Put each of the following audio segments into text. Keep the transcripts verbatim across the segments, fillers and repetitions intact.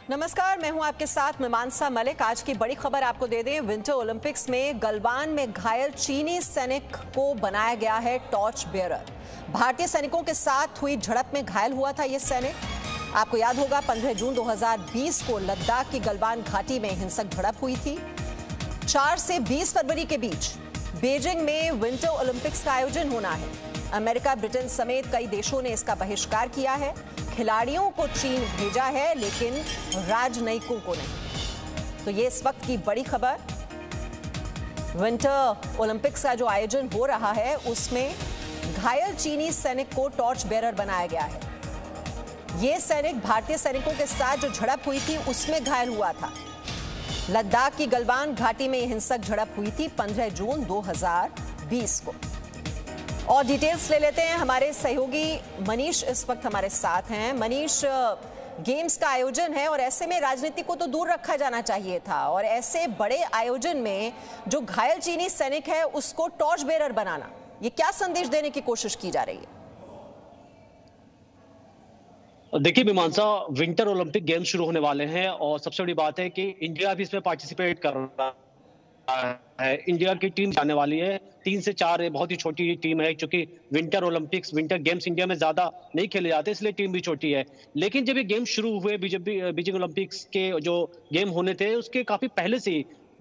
नमस्कार, मैं हूं आपके साथ मीमांसा मलिक। आज की बड़ी खबर आपको दे दें, विंटर ओलंपिक्स में गलवान में घायल चीनी सैनिक को बनाया गया है टॉर्च बेयरर। भारतीय सैनिकों के साथ हुई झड़प में घायल हुआ था ये सैनिक। आपको याद होगा पंद्रह जून दो हज़ार बीस को लद्दाख की गलवान घाटी में हिंसक झड़प हुई थी। चार से बीस फरवरी के बीच बीजिंग में विंटर ओलंपिक्स का आयोजन होना है। अमेरिका, ब्रिटेन समेत कई देशों ने इसका बहिष्कार किया है। खिलाड़ियों को चीन भेजा है लेकिन राजनयिकों को नहीं। तो ये इस वक्त की बड़ी खबर। विंटर ओलंपिक्स का जो आयोजन हो रहा है उसमें घायल चीनी सैनिक को टॉर्च बेयरर बनाया गया है। ये सैनिक भारतीय सैनिकों के साथ जो झड़प हुई थी उसमें घायल हुआ था। लद्दाख की गलवान घाटी में हिंसक झड़प हुई थी पंद्रह जून दो हज़ार बीस को। और डिटेल्स ले लेते हैं, हमारे सहयोगी मनीष इस वक्त हमारे साथ हैं। मनीष, गेम्स का आयोजन है और ऐसे में राजनीति को तो दूर रखा जाना चाहिए था, और ऐसे बड़े आयोजन में जो घायल चीनी सैनिक है उसको टॉर्च बेयरर बनाना, ये क्या संदेश देने की कोशिश की जा रही है? देखिए मीमांसा, विंटर ओलंपिक गेम्स शुरू होने वाले हैं और सबसे बड़ी बात है कि इंडिया भी इसमें पार्टिसिपेट कर रहा है। इंडिया की टीम जाने वाली है, तीन से चार, बहुत ही छोटी टीम है क्योंकि winter Olympics winter games India में ज्यादा नहीं खेले जाते, इसलिए टीम भी छोटी है। लेकिन जब ये गेम शुरू हुए, बीजिंग ओलंपिक्स के जो गेम होने थे उसके काफी पहले से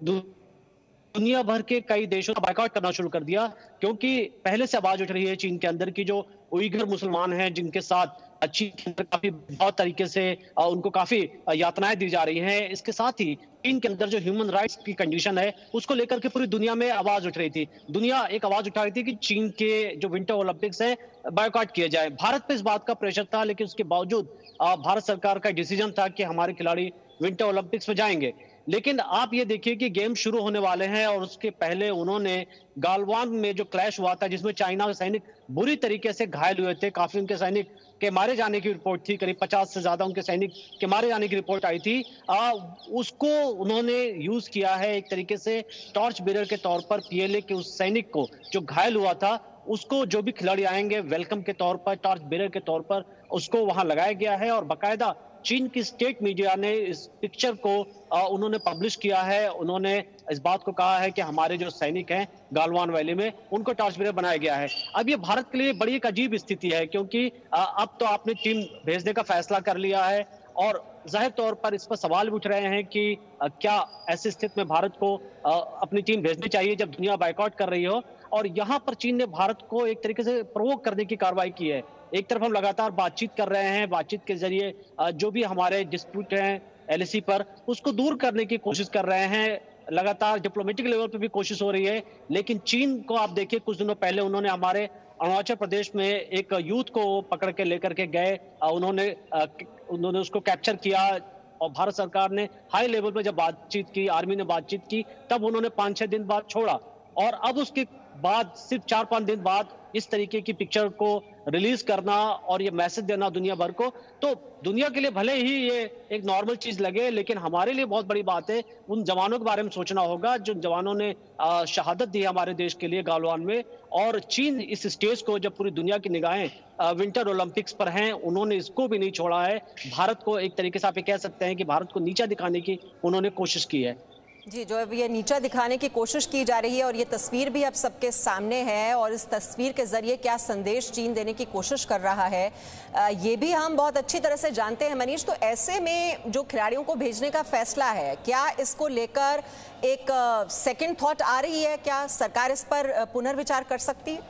दुनिया भर के कई देशों का बायकॉट करना शुरू कर दिया, क्योंकि पहले से आवाज उठ रही है चीन के अंदर की जो उइगर मुसलमान हैं जिनके साथ चीन के अंदर काफी बहुत तरीके से उनको काफी यातनाएं दी जा रही हैं। इसके साथ ही चीन के अंदर जो ह्यूमन राइट्स की कंडीशन है उसको लेकर के पूरी दुनिया में आवाज उठ रही थी। दुनिया एक आवाज उठा रही थी कि चीन के जो विंटर ओलंपिक्स है बायकॉट किया जाए। भारत पे इस बात का प्रेशर था, लेकिन उसके बावजूद भारत सरकार का डिसीजन था कि हमारे खिलाड़ी विंटर ओलंपिक्स में जाएंगे। लेकिन आप ये देखिए कि गेम शुरू होने वाले हैं और उसके पहले उन्होंने गालवान में जो क्लैश हुआ था जिसमें चाइना के सैनिक बुरी तरीके से घायल हुए थे, काफी उनके सैनिक के मारे जाने की रिपोर्ट थी, करीब पचास से ज्यादा उनके सैनिक के मारे जाने की रिपोर्ट आई थी। आ, उसको उन्होंने यूज किया है एक तरीके से टॉर्च बेयरर के तौर पर। पीएलए के उस सैनिक को जो घायल हुआ था उसको जो भी खिलाड़ी आएंगे वेलकम के तौर पर, टॉर्च बेयरर के तौर पर उसको वहां लगाया गया है। और बाकायदा चीन की स्टेट मीडिया ने इस पिक्चर को आ, उन्होंने पब्लिश किया है। उन्होंने इस बात को कहा है कि हमारे जो सैनिक हैं गालवान वैली में उनको टॉर्च बेयरर बनाया गया है। अब ये भारत के लिए बड़ी एक अजीब स्थिति है, क्योंकि आ, अब तो आपने टीम भेजने का फैसला कर लिया है और जाहिर तौर पर इस पर सवाल भी उठ रहे हैं कि आ, क्या ऐसी स्थिति में भारत को आ, अपनी टीम भेजनी चाहिए जब दुनिया बायकॉट कर रही हो। और यहाँ पर चीन ने भारत को एक तरीके से प्रोवोक करने की कार्रवाई की है। एक तरफ हम लगातार बातचीत कर रहे हैं, बातचीत के जरिए जो भी हमारे डिस्प्यूट हैं एलएसी पर उसको दूर करने की कोशिश कर रहे हैं। लगातार डिप्लोमेटिक लेवल पे भी कोशिश हो रही है। लेकिन चीन को आप देखिए, कुछ दिनों पहले उन्होंने हमारे अरुणाचल प्रदेश में एक यूथ को पकड़ के लेकर के गए, उन्होंने उन्होंने उसको कैप्चर किया और भारत सरकार ने हाई लेवल पर जब बातचीत की, आर्मी ने बातचीत की, तब उन्होंने पांच छह दिन बाद छोड़ा। और अब उसके बाद सिर्फ चार पांच दिन बाद इस तरीके की पिक्चर को रिलीज करना और ये मैसेज देना दुनिया भर को, तो दुनिया के लिए भले ही ये एक नॉर्मल चीज लगे, लेकिन हमारे लिए बहुत बड़ी बात है। उन जवानों के बारे में सोचना होगा जो जवानों ने शहादत दी हमारे देश के लिए गालवान में। और चीन इस स्टेज को, जब पूरी दुनिया की निगाहें विंटर ओलंपिक्स पर हैं, उन्होंने इसको भी नहीं छोड़ा है। भारत को एक तरीके से आप ये कह सकते हैं कि भारत को नीचा दिखाने की उन्होंने कोशिश की है। जी, जो अब ये नीचा दिखाने की कोशिश की जा रही है और ये तस्वीर भी अब सबके सामने है, और इस तस्वीर के जरिए क्या संदेश चीन देने की कोशिश कर रहा है ये भी हम बहुत अच्छी तरह से जानते हैं मनीष। तो ऐसे में जो खिलाड़ियों को भेजने का फैसला है, क्या इसको लेकर एक सेकंड थॉट आ रही है? क्या सरकार इस पर पुनर्विचार कर सकती है?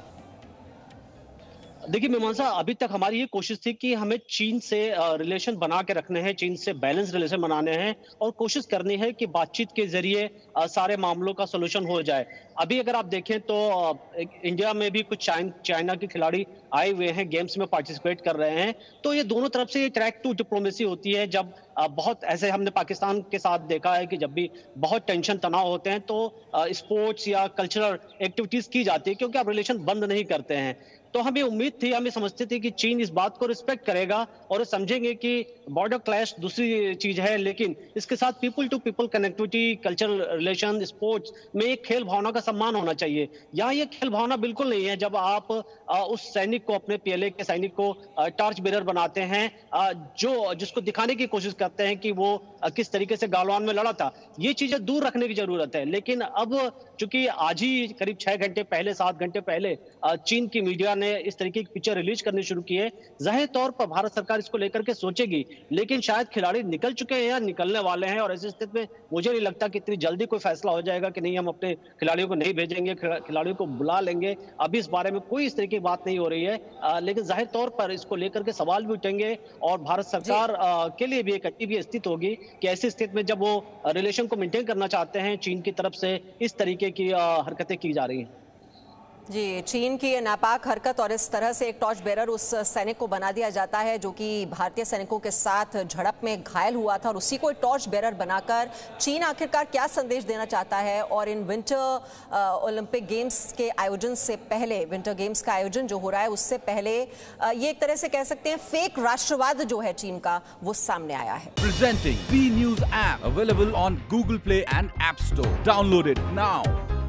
देखिए मीमांसा, अभी तक हमारी ये कोशिश थी कि हमें चीन से रिलेशन बना के रखने हैं, चीन से बैलेंस रिलेशन बनाने हैं और कोशिश करनी है कि बातचीत के जरिए सारे मामलों का सोल्यूशन हो जाए। अभी अगर आप देखें तो इंडिया में भी कुछ चाइना के खिलाड़ी आए हुए हैं, गेम्स में पार्टिसिपेट कर रहे हैं। तो ये दोनों तरफ से ट्रैक टू डिप्लोमेसी होती है। जब बहुत ऐसे हमने पाकिस्तान के साथ देखा है कि जब भी बहुत टेंशन तनाव होते हैं तो स्पोर्ट्स या कल्चरल एक्टिविटीज की जाती है, क्योंकि आप रिलेशन बंद नहीं करते हैं। तो हमें उम्मीद थी, हमें समझते थे कि चीन इस बात को रिस्पेक्ट करेगा और समझेंगे कि बॉर्डर क्लैश दूसरी चीज है, लेकिन इसके साथ people to people connectivity, cultural relation, sports में एक खेल भावना का सम्मान होना चाहिए। यहाँ ये खेल भावना बिल्कुल नहीं है जब आप आ, उस सैनिक को, अपने पीएलए के सैनिक को टॉर्च बेरर बनाते हैं, आ, जो जिसको दिखाने की कोशिश करते हैं कि वो आ, किस तरीके से गालवान में लड़ा था। ये चीजें दूर रखने की जरूरत है। लेकिन अब चूंकि आज ही करीब छह घंटे पहले, सात घंटे पहले चीन की मीडिया ने इस तरीके की पिक्चर रिलीज करनी शुरू की है, जाहिर तौर पर भारत सरकार इसको लेकर के सोचेगी, लेकिन शायद खिलाड़ी निकल चुके हैं या निकलने वाले हैं, और ऐसी स्थिति में मुझे नहीं लगता कि इतनी जल्दी कोई फैसला हो जाएगा कि नहीं हम अपने खिलाड़ियों को नहीं भेजेंगे, खिलाड़ियों को बुला लेंगे। अभी इस बारे में कोई इस तरह की बात नहीं हो रही है, आ, लेकिन जाहिर तौर पर इसको लेकर के सवाल भी उठेंगे और भारत सरकार आ, के लिए भी एक अजीब भी स्थिति होगी कि ऐसी स्थिति में जब वो रिलेशन को मेंटेन करना चाहते हैं, चीन की तरफ से इस तरीके की आ, हरकतें की जा रही हैं। जी, चीन की ये नापाक हरकत और इस तरह से एक टॉर्च बेरर उस सैनिक को बना दिया जाता है जो कि भारतीय सैनिकों के साथ झड़प में घायल हुआ था, और उसी को एक टॉर्च बेरर बनाकर चीन आखिरकार क्या संदेश देना चाहता है। और इन विंटर ओलंपिक गेम्स के आयोजन से पहले, विंटर गेम्स का आयोजन जो हो रहा है उससे पहले ये एक तरह से कह सकते हैं फेक राष्ट्रवाद जो है चीन का, वो सामने आया है। Presenting B news app available on Google Play and App Store. Download it now.